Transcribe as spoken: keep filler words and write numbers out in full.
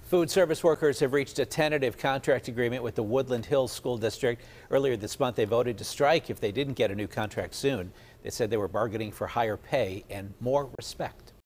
Food service workers have reached a tentative contract agreement with the Woodland Hills School District. Earlier this month, they voted to strike if they didn't get a new contract soon. They said they were bargaining for higher pay and more respect.